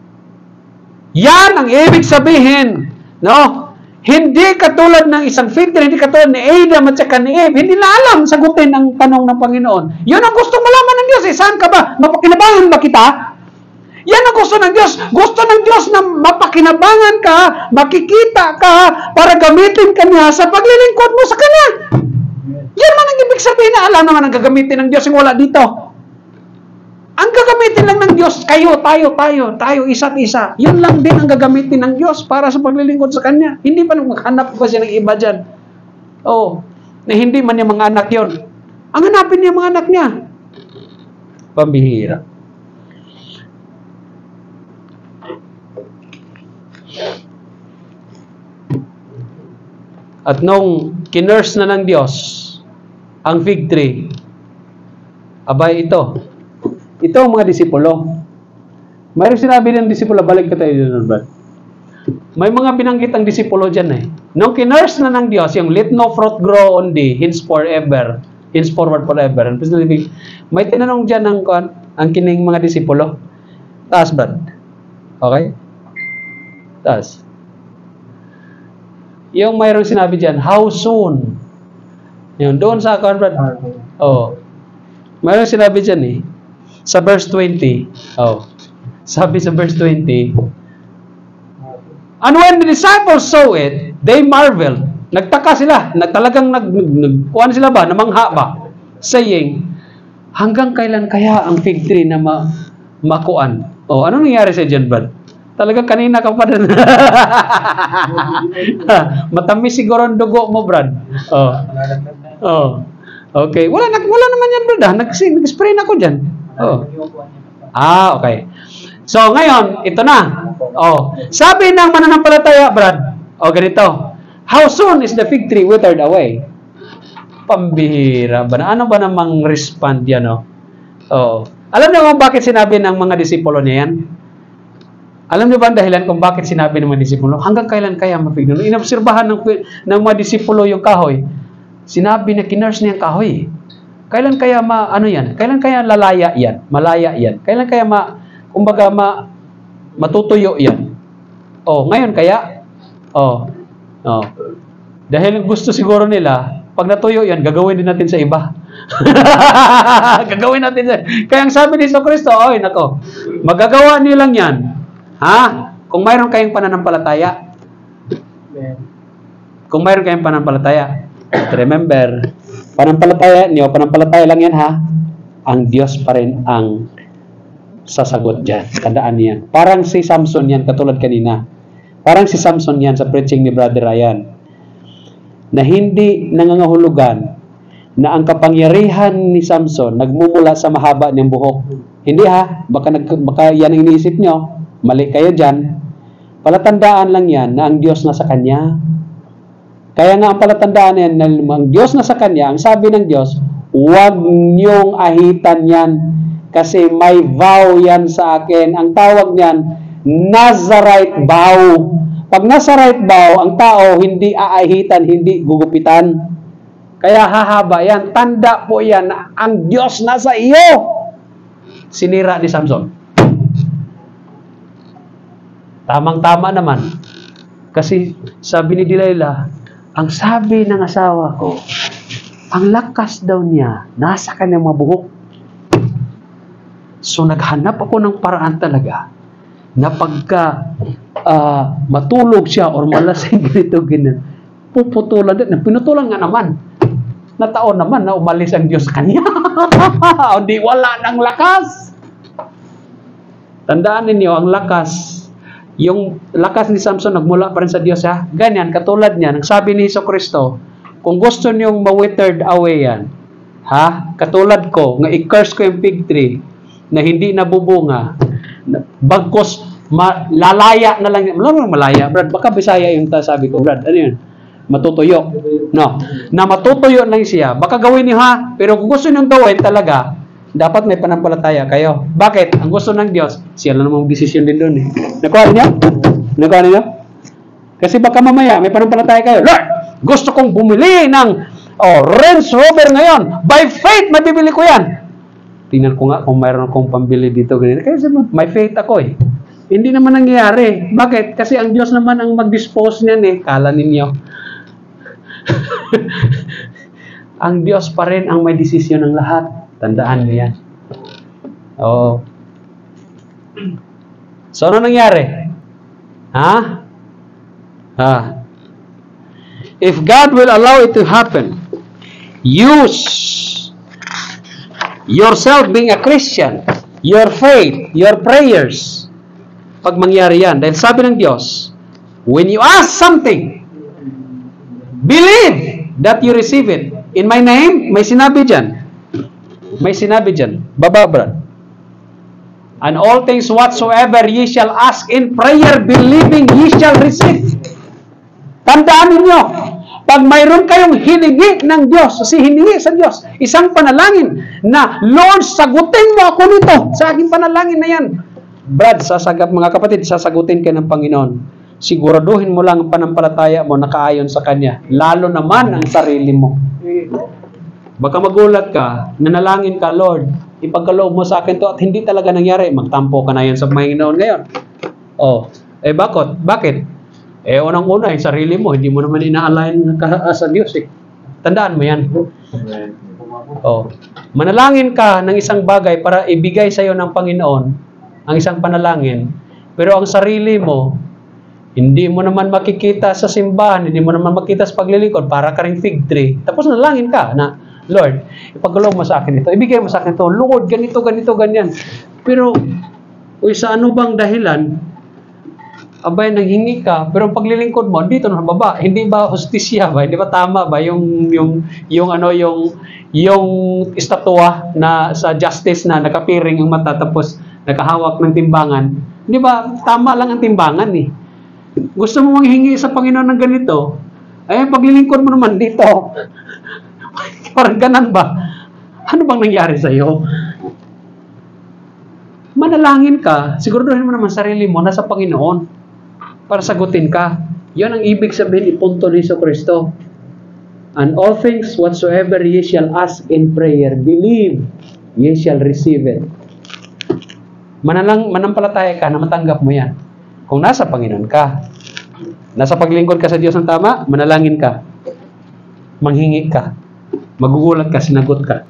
Yan ang ibig sabihin. No? Hindi katulad ng isang fig tree, hindi katulad ni Adam at saka ni Eve. Hindi na alam sagutin ang tanong ng Panginoon. Yun ang gusto malaman ng Diyos. Eh, saan ka ba? Mapakinabangan ba kita? Yan ang gusto ng Diyos. Gusto ng Diyos na mapakinabangan ka, makikita ka, para gamitin ka niya sa paglilingkod mo sa Kanya. Yan man ang ibig sabihin na alam naman ang gagamitin ng Diyos yung wala dito. Ang gagamitin lang ng Diyos, kayo, tayo, tayo, tayo, isa't isa. Yun lang din ang gagamitin ng Diyos para sa paglilingkod sa Kanya. Hindi pa nang maghanap pa siya ng iba dyan. Oh, na hindi man yung mga anak yun. Ang hanapin niya mga anak niya. Pambihira. At nung kinurse na ng Diyos ang fig tree, abay ito. Ito ang mga disipulo. Mayroong sinabi ng disipulo, balik ka tayo doon, Brad. May mga binanggit ang disipulo dyan eh. Nung kinurse na ng Diyos, yung let no fruit grow on thee, hence forever, henceforward forever. May tinanong dyan ng ang kining mga disipulo. Taas, Brad. Okay? Taas. Yung mayroong sinabi dyan, how soon? Yun, doon sa account, Brad. Oh. Mayroong sinabi dyan eh. Sa verse twenty. Oh. Sabi sa verse twenty. And when the disciples saw it, they marveled. Nagtaka sila. Talagang nag, nag, kuhan sila ba? Namangha ba? Saying, hanggang kailan kaya ang fig tree na ma, makuan? Oh, ano nangyari sa dyan, Brad? Talaga kanina ka pa din. Matamis siguro ang dugo mo, Brad. Oh. Oh. Okay. Wala, na, wala naman yan, Brad. Nag, nag-spray na ako dyan. Oh. Ah, okay. So, ngayon, ito na. Oh. Sabi ng mananampalataya, Brad, oh, ganito. How soon is the fig tree withered away? Pambihira ba na? Ano ba namang respond yan, oh? Oh. Alam niyo kung bakit sinabi ng mga disipulo niya yan? Alam niyo ba ang dahilan kung bakit sinabi ng mga disipulo? Hanggang kailan kaya mapigno? Inobserbahan ng, ng mga disipulo yung kahoy. Sinabi na kinurse niya ang kahoy. Kailan kaya ma, ano yan? Kailan kaya lalaya yan? Malaya yan? Kailan kaya ma, kumbaga ma, matutuyo yan? Oh, ngayon kaya? Oh, oh. Dahil gusto siguro nila, pag natuyo yan, gagawin din natin sa iba. Gagawin natin sa kaya ang sabi ni Jesucristo, oy, nako, magagawa niyo lang yan. Ha? Kung mayroon kayong pananampalataya. Kung mayroon kayong pananampalataya. Remember, pananampalataya niyo, pananampalataya lang yan, ha? Ang Diyos pa rin ang sasagot dyan. Tandaan niyan. Parang si Samson yan, katulad kanina. Parang si Samson yan sa preaching ni Brother Ryan. Na hindi nangangahulugan na ang kapangyarihan ni Samson nagmumula sa mahaba niyang buhok. Hindi ha, baka, nag, baka yan ang iniisip nyo. Mali kayo dyan. Palatandaan lang yan na ang Diyos nasa kanya. Kaya nga ang palatandaan yan na ang Diyos nasa kanya, ang sabi ng Diyos, huwag niyong ahitan yan kasi may vow yan sa akin. Ang tawag niyan, Nazarite vow. Pag Nazarite vow, ang tao hindi aahitan, hindi gugupitan. Kaya hahaba yan. Tanda po yan na ang Diyos nasa iyo. Sinira ni Samson. Tamang-tama naman. Kasi sabi ni Delilah, ang sabi ng asawa ko, ang lakas daw niya, nasa kanyang mabuhok. So naghanap ako ng paraan talaga na pagka uh, matulog siya or malasing ganito, ganyan, puputulan din. Pinutulan nga naman. Nataon naman na umalis ang Diyos kanya. O di wala ng lakas. Tandaan ninyo, ang lakas, yung lakas ni Samson nagmula pa rin sa Diyos, ha? Ganyan, katulad niyan, ang sabi ni Jesucristo, kung gusto niyong ma-withered away yan, ha? Katulad ko, nga i-curse ko yung fig tree, na hindi nabubunga, bagkos, ma- lalaya na lang, wala malaya, Brad, baka Bisaya yung sabi ko, Brad, ano yun? Matutuyo. No. Na matutuyo lang siya, baka gawin niyo, ha? Pero kung gusto niyong gawin talaga, dapat may panampalataya kayo. Bakit? Ang gusto ng Diyos, siya lang namang desisyon din doon, eh. Nakuha niyo? Nakuha niyo? Kasi baka mamaya, may panampalataya kayo. Lord, gusto kong bumili ng oh, Range Rover ngayon. By faith, mabibili ko yan. Tingnan ko nga kung mayroon akong pambili dito. Ganyan. Kasi may faith ako, eh. Hindi naman nangyayari. Bakit? Kasi ang Diyos naman ang mag-dispose niyan, eh. Kala ninyo. Ang Diyos pa rin ang may desisyon ng lahat. Tandaan niyo yan. Oo. So, ano nangyari? Ha? Ha? If God will allow it to happen, use yourself being a Christian, your faith, your prayers, pag mangyari yan. Dahil sabi ng Diyos, when you ask something, believe that you receive it. In my name, may sinabi dyan. May sinabi dyan. Baba, Brad. And all things whatsoever ye shall ask in prayer, believing ye shall receive. Tandaan ninyo, pag mayroon kayong hiningi ng Diyos, kasi hiningi sa Diyos, isang panalangin na, Lord, sagutin mo ako nito sa aking panalangin na yan. Brad, sasagap, mga kapatid, sasagutin ka ng Panginoon. Siguraduhin mo lang ang panampalataya mo nakaayon sa Kanya. Lalo naman ang sarili mo. Baka magulat ka, nanalangin ka, Lord, ipagkaloob mo sa akin to at hindi talaga nangyari. Magtampo ka na yan sa Panginoon ngayon. Oh, eh bakit? Bakit? Eh unang-una, yung sarili mo, hindi mo naman ina-align ka sa Diyos, eh. Tandaan mo yan. Oh, manalangin ka ng isang bagay para ibigay sa iyo ng Panginoon ang isang panalangin, pero ang sarili mo, hindi mo naman makikita sa simbahan, hindi mo naman makita sa paglilingkod, para ka ring fig tree. Tapos nalangin ka na, Lord, ipagkaloob mo sa akin ito, ibigay mo sa akin ito, Lord, ganito, ganito, ganyan. Pero, uy, sa ano bang dahilan, abay, nanghingi ka, pero paglilingkod mo, dito na baba, hindi ba hustisya ba? Hindi ba tama ba yung, yung, yung ano, yung, yung estatwa na sa justice na nakapiring ang mata tapos nakahawak ng timbangan? Hindi ba, tama lang ang timbangan eh. Gusto mo manghingi sa Panginoon ng ganito, ay paglilingkod mo naman dito. Parang ganan ba? Ano bang nangyari sa'yo? Manalangin ka, siguraduhin mo naman sarili mo nasa Panginoon para sagutin ka. Yan ang ibig sabihin ipunto ni Jesucristo. And all things whatsoever ye shall ask in prayer, believe ye shall receive it. Manalang, manampalataya ka na matanggap mo yan. Kung nasa Panginoon ka, nasa paglingkod ka sa Diyos ng tama, manalangin ka, manghingi ka, magugulat ka, sinagot ka.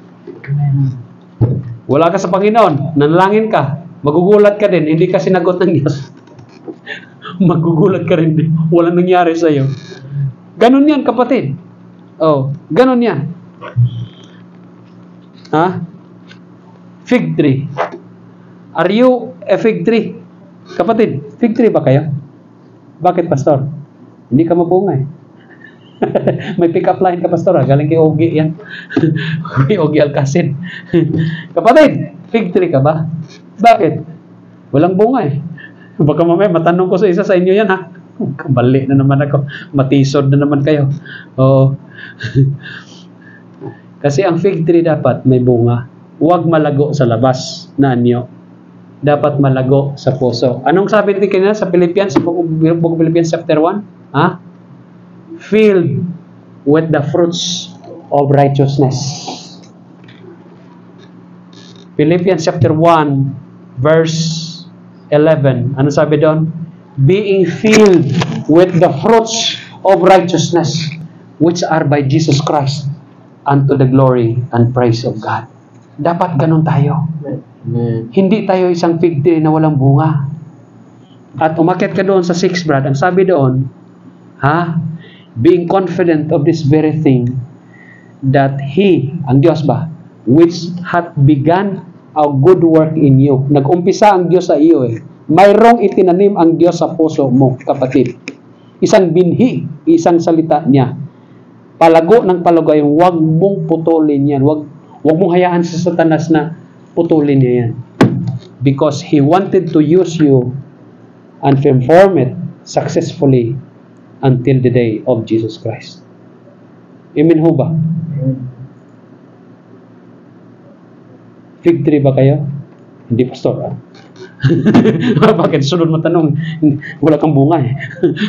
Wala ka sa Panginoon, nanalangin ka, magugulat ka din, hindi ka sinagot ng Diyos. Magugulat ka rin din, walang nangyari sa iyo. Ganun yan, kapatid. Oh, ganun yan. Ha? Fig tree. Are you a fig tree? Kapatid, fig tree ba kayo? Bakit, pastor? Hindi ka mabunga eh. May pick-up line ka, pastor. Ha? Galing kay Ogie yan. Kay Ogie Alcacid. Kapatid, fig tree ka ba? Bakit? Walang bunga eh. Baka mamaya matanong ko sa isa sa inyo yan ha. Kabali na naman ako. Matisod na naman kayo. Oo. Kasi ang fig tree dapat may bunga. Huwag malago sa labas na anyo. Dapat malago sa puso. Anong sabi natin kanina sa Philippians, Book Philippians chapter one? Ha? Filled with the fruits of righteousness. Philippians chapter one verse eleven. Ano sabi doon? Being filled with the fruits of righteousness which are by Jesus Christ unto the glory and praise of God. Dapat ganun tayo. Amen. Hindi tayo isang fig tree na walang bunga. At umakyat ka doon sa sixth brad, ang sabi doon, ha? Being confident of this very thing, that He, ang Diyos ba, which hath begun a good work in you. Nag-umpisa ang Diyos sa iyo eh. Mayroong itinanim ang Diyos sa puso mo, kapatid. Isang binhi, isang salita niya. Palago ng palago yung huwag mong putulin yan. Huwag, huwag mong hayaan sa Satanas na putulin niya yan. Because he wanted to use you and perform it successfully until the day of Jesus Christ. Amen ho ba? Fig tree ba kayo? Hindi, pastor. Ah? Bakit? Sunod mo tanong. Wala kang bunga eh.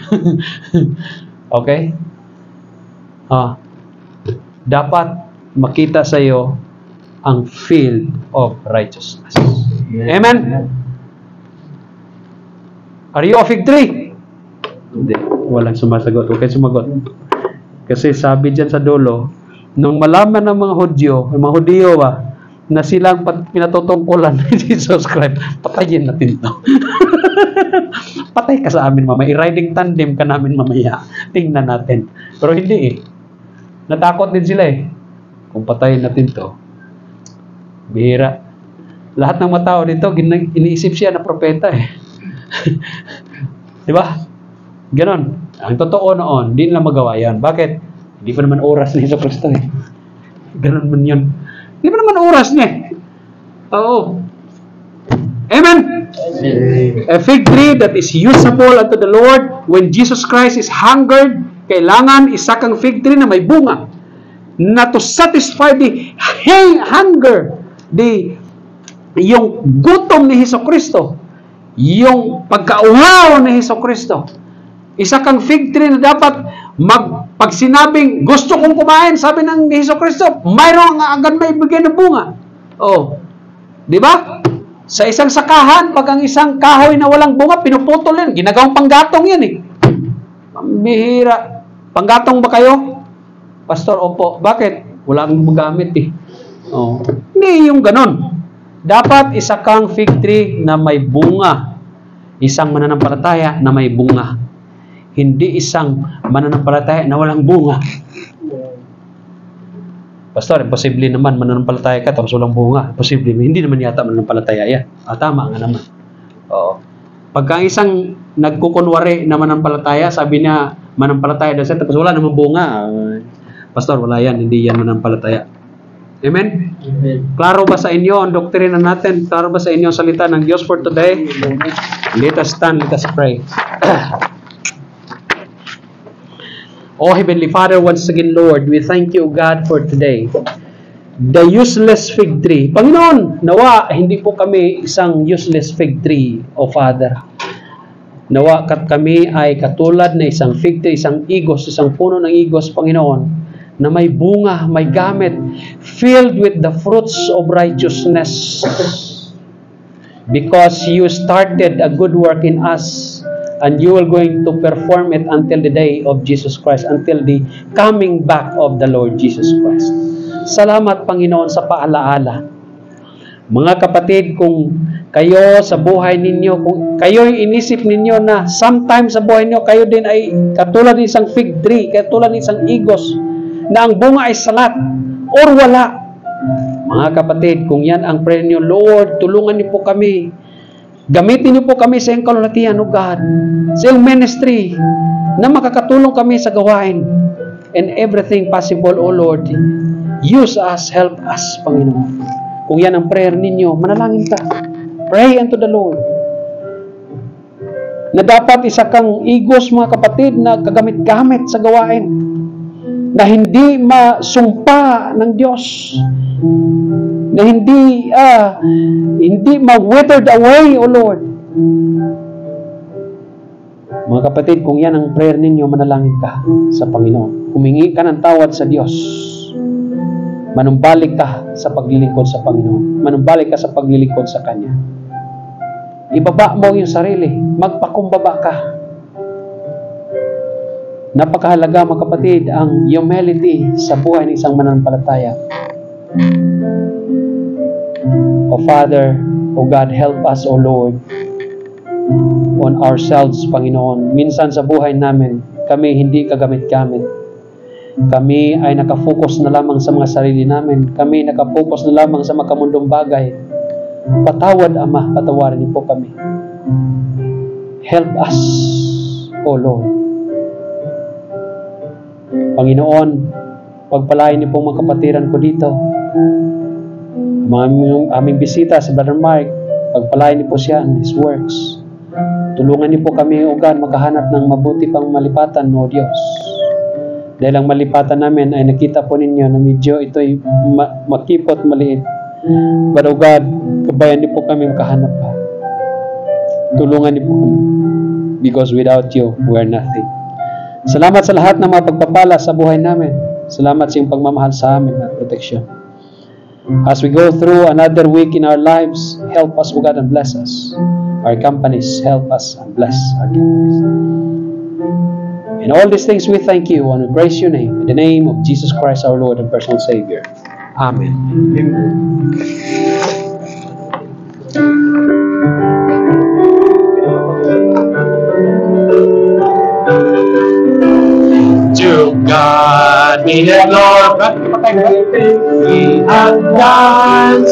Okay? Ah, dapat makita sa iyo ang field of righteousness. Yeah. Amen? Are you a fig tree? Hindi. Walang sumasagot. Huwag kayo sumagot. Kasi sabi dyan sa dulo, nung malaman ng mga Hudyo, mga Hudyo ba, na silang pinatutungkulan ni Jesus Christ, patayin natin to. Patay ka sa amin mamaya. I-riding tandem ka namin mamaya. Tingnan natin. Pero hindi eh. Natakot din sila eh. Kung patayin natin to, bihira. Lahat ng mga tao dito, iniisip siya na propeta eh. Diba? Ganon. Ang totoo noon, hindi nila magawa yan. Bakit? Hindi pa naman oras ni Jesus Cristo eh. Ganon man yun. Hindi pa naman oras niya eh. Oo. Amen? A fig tree that is usable unto the Lord when Jesus Christ is hungered, kailangan isa kang fig tree na may bunga na to satisfy the hunger, the yung gutom ni Jesucristo, yung pagkauhaw ni Jesucristo. Isa kang fig tree na dapat mag, pag sinabing gusto kong kumain, sabi ng ni Jesucristo, mayroong agad may bigay ng bunga. Oh, di ba? Sa isang sakahan, pag ang isang kahoy na walang bunga, pinuputol yan. Ginagawang panggatong yan eh. Bihira. Panggatong ba kayo? Pastor, opo. Bakit? Wala kang magamit eh. Oh. Hindi yung ganon. Dapat isa kang fig tree na may bunga. Isang mananampalataya na may bunga. Hindi isang mananampalataya na walang bunga. Pastor, imposible naman mananampalataya ka tapos walang bunga. Imposible. Hindi naman yata mananampalataya yan. Ah, tama nga naman. Oo. Pagka isang nagkukunwari na manampalataya. Sabi niya, manampalataya daw siya, tapos wala namang bunga. Uh, Pastor, wala yan, hindi yan manampalataya. Amen? Amen. Klaro ba sa inyo ang doktrina natin? Klaro ba sa inyo ang salita ng Diyos for today? Let us stand, let us pray. Oh Heavenly Father, once again, Lord, we thank you, God, for today. The useless fig tree. Panginoon, nawa, hindi po kami isang useless fig tree, O Father. Nawa kat kami ay katulad na isang fig tree, isang igos, isang puno ng igos, Panginoon, na may bunga, may gamit, filled with the fruits of righteousness. Because you started a good work in us, and you are going to perform it until the day of Jesus Christ, until the coming back of the Lord Jesus Christ. Salamat, Panginoon, sa paalaala. Mga kapatid, kung kayo sa buhay ninyo, kung kayo inisip ninyo na sometimes sa buhay ninyo, kayo din ay katulad ng isang fig tree, katulad ng isang igos, na ang bunga ay salat or wala. Mga kapatid, kung yan ang prayer niyo, Lord, tulungan niyo po kami. Gamitin niyo po kami sa iyong kalulatian, O God, sa iyong ministry, na makakatulong kami sa gawain. And everything possible, O Lord, use us, help us, Panginoon. Kung yan ang prayer ninyo, manalangin ka. Pray unto the Lord. Na dapat isa kang igos, mga kapatid, na kagamit-gamit sa gawain. Na hindi masumpa ng Diyos. Na hindi, ah, hindi ma-withered away, O Lord. Mga kapatid, kung yan ang prayer ninyo, manalangin ka sa Panginoon. Humingi ka ng tawad sa Diyos. Manumbalik ka sa paglilingkod sa Panginoon. Manumbalik ka sa paglilingkod sa Kanya. Ibaba mo yung sarili. Magpakumbaba ka. Napakahalaga, mga kapatid, ang humility sa buhay ng isang mananampalataya. O Father, O God, help us, O Lord, on ourselves, Panginoon. Minsan sa buhay namin, kami hindi kagamit-gamit. Kami ay nakafocus na lamang sa mga sarili namin. Kami nakafocus na lamang sa makamundong bagay. Patawad, Ama, patawarin niyo po kami. Help us, O Lord. Panginoon, pagpalain niyo po mga kapatiran ko dito. Mga aming, aming bisita sa Brother Mark, pagpalain niyo po siya in his works. Tulungan niyo po kami, O God, makahanap ng mabuti pang malipatan, O Diyos. Dahil ang malipatan namin ay nakita po ninyo na medyo ito'y ma- makipot, maliit. But O God, kabayan niyo po kami makahanap pa. Tulungan niyo po kami. Because without you, we are nothing. Salamat sa lahat ng mga pagpapala sa buhay namin. Salamat sa iyong pagmamahal sa amin at protection. As we go through another week in our lives, help us, O God, and bless us. Our companies, help us and bless our companies. In all these things, we thank you and we praise your name. In the name of Jesus Christ, our Lord and personal Savior. Amen. To God be the glory. We have done